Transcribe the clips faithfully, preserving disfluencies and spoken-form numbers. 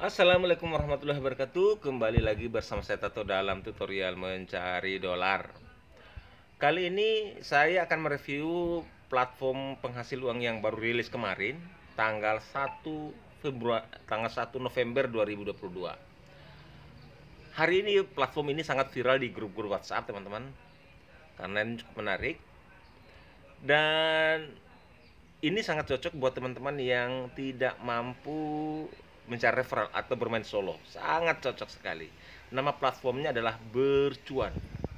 Assalamualaikum warahmatullahi wabarakatuh. Kembali lagi bersama saya Tato dalam tutorial mencari dolar. Kali ini saya akan mereview platform penghasil uang yang baru rilis kemarin, tanggal satu Februari tanggal satu November dua ribu dua puluh dua. Hari ini platform ini sangat viral di grup-grup WhatsApp, teman-teman. Karena ini cukup menarik. Dan ini sangat cocok buat teman-teman yang tidak mampu mencari referral atau bermain solo. Sangat cocok sekali. Nama platformnya adalah Bercuan.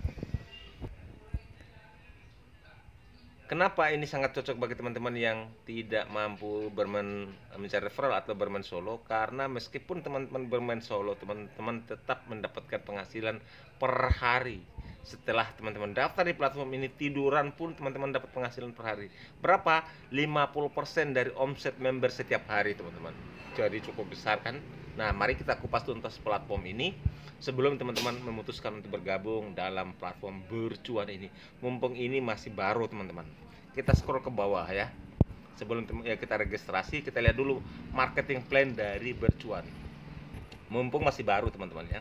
Kenapa ini sangat cocok bagi teman-teman yang tidak mampu bermain mencari referral atau bermain solo? Karena meskipun teman-teman bermain solo, teman-teman tetap mendapatkan penghasilan per hari. Setelah teman-teman daftar di platform ini, tiduran pun teman-teman dapat penghasilan per hari. Berapa? lima puluh persen dari omset member setiap hari, teman-teman. Jadi cukup besar kan? Nah, mari kita kupas tuntas platform ini sebelum teman-teman memutuskan untuk bergabung dalam platform Bercuan ini. Mumpung ini masih baru, teman-teman. Kita scroll ke bawah ya. Sebelum ya kita registrasi, kita lihat dulu marketing plan dari Bercuan. Mumpung masih baru, teman-teman ya.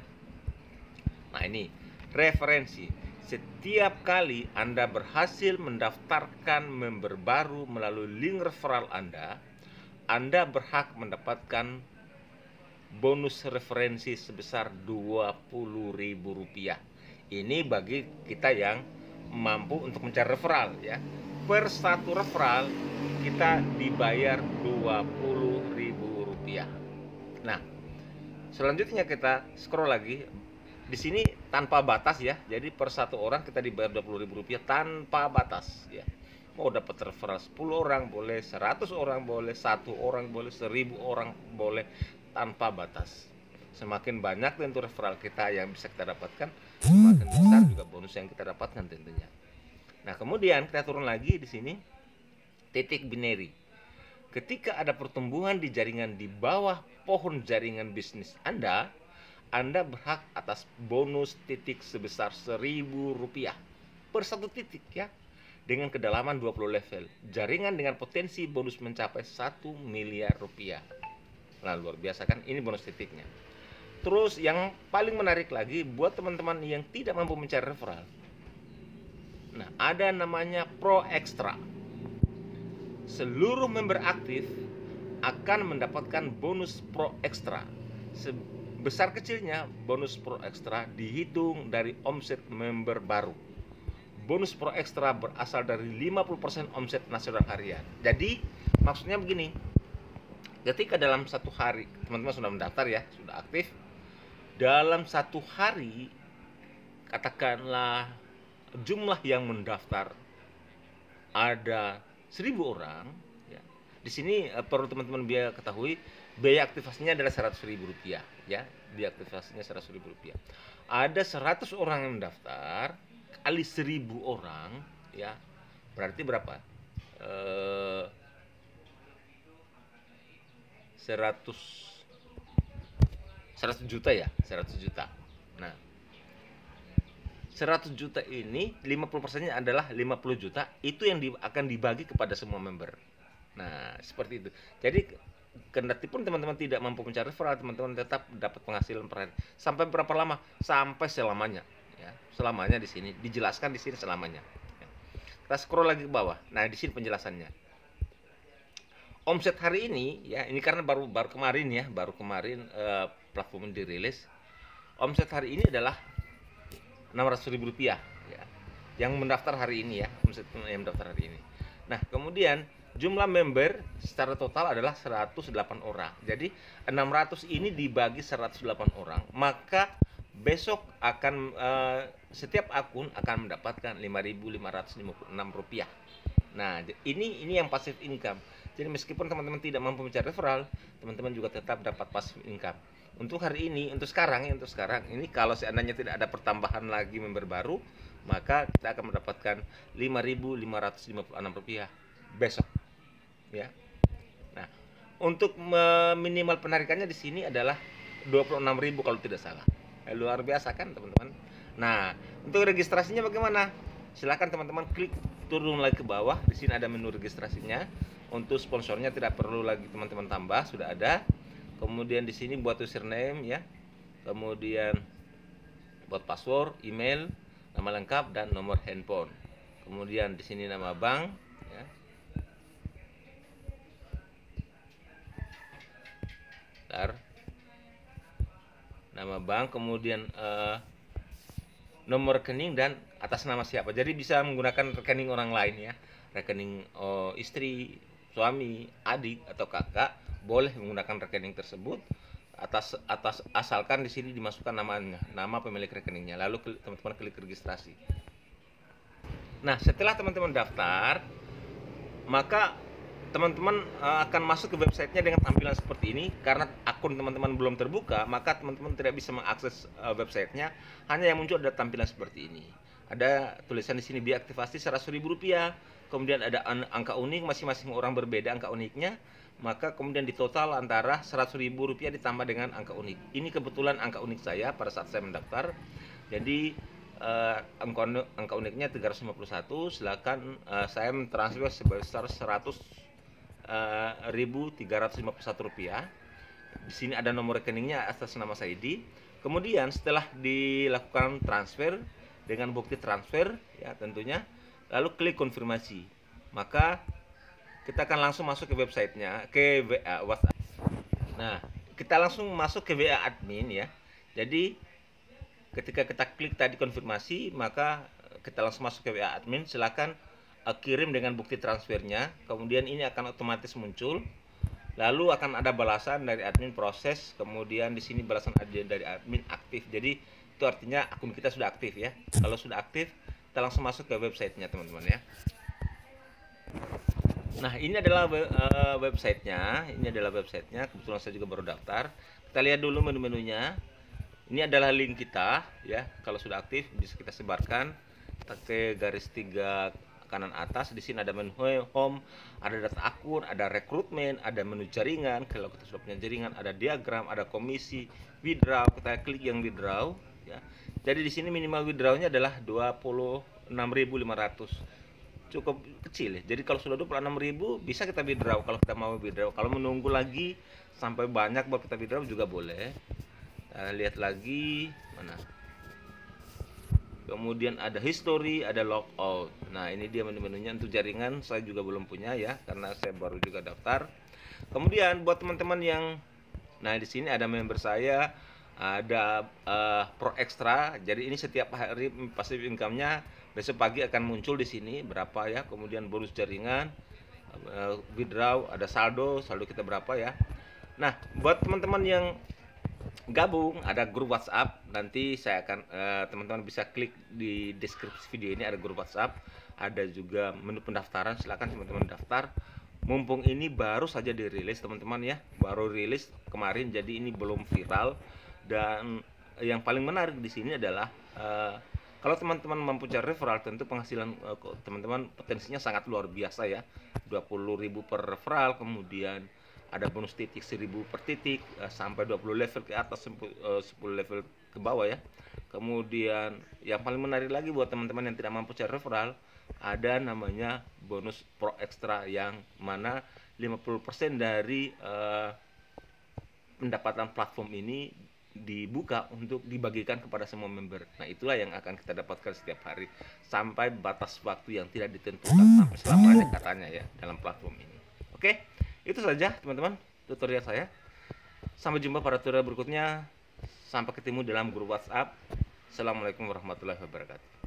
Nah, ini referensi. Setiap kali Anda berhasil mendaftarkan member baru melalui link referral Anda, Anda berhak mendapatkan bonus referensi sebesar dua puluh ribu rupiah. Ini bagi kita yang mampu untuk mencari referral ya. Per satu referral kita dibayar dua puluh ribu rupiah. Nah, selanjutnya kita scroll lagi. Di sini tanpa batas ya. Jadi per satu orang kita dibayar dua puluh ribu rupiah tanpa batas ya. Mau dapat referral sepuluh orang boleh, seratus orang boleh, satu orang boleh, seribu orang boleh, tanpa batas. Semakin banyak tentu referral kita yang bisa kita dapatkan, semakin besar juga bonus yang kita dapatkan tentunya. Nah, kemudian kita turun lagi di sini titik binary. Ketika ada pertumbuhan di jaringan di bawah pohon jaringan bisnis Anda, Anda berhak atas bonus titik sebesar seribu rupiah per satu titik ya. Dengan kedalaman dua puluh level, jaringan dengan potensi bonus mencapai satu miliar rupiah. Nah, luar biasa kan? Ini bonus titiknya. Terus yang paling menarik lagi buat teman-teman yang tidak mampu mencari referral. Nah, ada namanya Pro Extra. Seluruh member aktif akan mendapatkan bonus Pro Extra. Sebesar kecilnya bonus Pro Extra dihitung dari omset member baru. Bonus Pro Extra berasal dari lima puluh persen omset nasional harian. Jadi maksudnya begini, ketika dalam satu hari teman-teman sudah mendaftar ya, sudah aktif, dalam satu hari katakanlah jumlah yang mendaftar ada seribu orang ya. Di sini perlu teman-teman biaya ketahui, biaya aktivasinya adalah seratus ribu rupiah ya. Biaya aktivasinya seratus ribu rupiah. Ada seratus orang yang mendaftar kali seribu orang ya, berarti berapa? Eh, seratus seratus juta ya, seratus juta. Nah, seratus juta ini lima puluh persennya adalah lima puluh juta, itu yang di, akan dibagi kepada semua member. Nah, seperti itu. Jadi kendati pun teman-teman tidak mampu mencari referral, teman-teman tetap dapat penghasilan per hari. Sampai berapa lama? Sampai selamanya. Ya, selamanya di sini dijelaskan di sini selamanya. Ya. Kita scroll lagi ke bawah. Nah, di sini penjelasannya. Omset hari ini ya, ini karena baru baru kemarin ya, baru kemarin eh, platform dirilis. Omset hari ini adalah enam ratus ribu rupiah ya. Yang mendaftar hari ini ya, omset yang mendaftar hari ini. Nah, kemudian jumlah member secara total adalah seratus delapan orang. Jadi enam ratus ini dibagi seratus delapan orang, maka besok akan uh, setiap akun akan mendapatkan lima ribu lima ratus lima puluh enam rupiah. Nah, ini ini yang passive income. Jadi meskipun teman-teman tidak mampu mencari referral, teman-teman juga tetap dapat passive income. Untuk hari ini, untuk sekarang, untuk sekarang ini kalau seandainya tidak ada pertambahan lagi member baru, maka kita akan mendapatkan lima ribu lima ratus lima puluh enam rupiah besok. Ya. Nah, untuk minimal penarikannya di sini adalah dua puluh enam ribu kalau tidak salah. Luar biasa kan teman-teman. Nah, untuk registrasinya bagaimana? Silakan teman-teman klik turun lagi ke bawah. Di sini ada menu registrasinya. Untuk sponsornya tidak perlu lagi teman-teman tambah, sudah ada. kemudian di sini buat username ya, kemudian buat password, email, nama lengkap dan nomor handphone. Kemudian di sini nama bank ya. Bentar. Nama bank, kemudian eh, nomor rekening dan atas nama siapa. Jadi bisa menggunakan rekening orang lain ya. Rekening oh, istri, suami, adik atau kakak boleh menggunakan rekening tersebut atas atas asalkan di sini dimasukkan namanya, nama pemilik rekeningnya. Lalu teman-teman klik registrasi. Nah, setelah teman-teman daftar, maka teman-teman uh, akan masuk ke websitenya dengan tampilan seperti ini. Karena akun teman-teman belum terbuka, maka teman-teman tidak bisa mengakses uh, websitenya. Hanya yang muncul ada tampilan seperti ini. Ada tulisan di sini biaya aktivasi seratus ribu rupiah. Kemudian ada angka unik, masing-masing orang berbeda angka uniknya. Maka kemudian ditotal antara seratus ribu rupiah ditambah dengan angka unik. Ini kebetulan angka unik saya pada saat saya mendaftar. Jadi uh, angka, angka uniknya tiga ratus lima puluh satu. Silakan uh, saya mentransfer sebesar seratus ribu tiga ratus lima puluh satu rupiah. Di sini ada nomor rekeningnya atas nama Saidi. Kemudian setelah dilakukan transfer dengan bukti transfer ya tentunya, lalu klik konfirmasi, maka kita akan langsung masuk ke websitenya, ke W A WhatsApp. Nah, kita langsung masuk ke W A admin ya. Jadi ketika kita klik tadi konfirmasi, maka kita langsung masuk ke W A admin. Silakan kirim dengan bukti transfernya, kemudian ini akan otomatis muncul, lalu akan ada balasan dari admin proses, kemudian di sini balasan dari admin aktif. Jadi itu artinya akun kita sudah aktif ya. Kalau sudah aktif, kita langsung masuk ke websitenya teman-teman ya. Nah, ini adalah uh, websitenya, ini adalah websitenya. Kebetulan saya juga baru daftar. Kita lihat dulu menu-menunya. Ini adalah link kita ya. Kalau sudah aktif bisa kita sebarkan. Kita ke garis tiga kanan atas. Di sini ada menu home, ada data akun, ada rekrutmen, ada menu jaringan. Kalau kita sudah punya jaringan, ada diagram, ada komisi, withdraw. Kita klik yang withdraw ya. Jadi di sini minimal withdrawnya adalah dua puluh enam ribu lima ratus. Cukup kecil ya. Jadi kalau sudah dua puluh enam ribu bisa kita withdraw kalau kita mau withdraw. Kalau menunggu lagi sampai banyak baru kita withdraw juga boleh. Nah, lihat lagi mana. Kemudian ada history, ada logout. Nah, ini dia menu-menunya. Untuk jaringan saya juga belum punya ya, karena saya baru juga daftar. Kemudian buat teman-teman yang, nah di sini ada member saya, ada uh, Pro Extra. Jadi ini setiap hari passive income-nya besok pagi akan muncul di sini berapa ya. Kemudian bonus jaringan, uh, withdraw, ada saldo, saldo kita berapa ya. Nah, buat teman-teman yang gabung ada grup WhatsApp, nanti saya akan uh, teman-teman bisa klik di deskripsi video ini, ada grup WhatsApp, ada juga menu pendaftaran. Silakan teman-teman daftar, mumpung ini baru saja dirilis teman-teman ya, baru rilis kemarin, jadi ini belum viral. Dan yang paling menarik di sini adalah uh, kalau teman-teman mampu cari referral, tentu penghasilan uh, teman-teman potensinya sangat luar biasa ya, dua puluh ribu per referral, kemudian ada bonus titik seribu per titik, uh, sampai dua puluh level ke atas, uh, sepuluh level ke bawah ya. Kemudian yang paling menarik lagi buat teman-teman yang tidak mampu cari referral, ada namanya bonus Pro Extra, yang mana lima puluh persen dari uh, pendapatan platform ini dibuka untuk dibagikan kepada semua member. Nah, itulah yang akan kita dapatkan setiap hari sampai batas waktu yang tidak ditentukan, sampai selamanya katanya ya dalam platform ini. Oke, itu saja teman-teman tutorial saya. Sampai jumpa pada tutorial berikutnya. Sampai ketemu dalam grup WhatsApp. Assalamualaikum warahmatullahi wabarakatuh.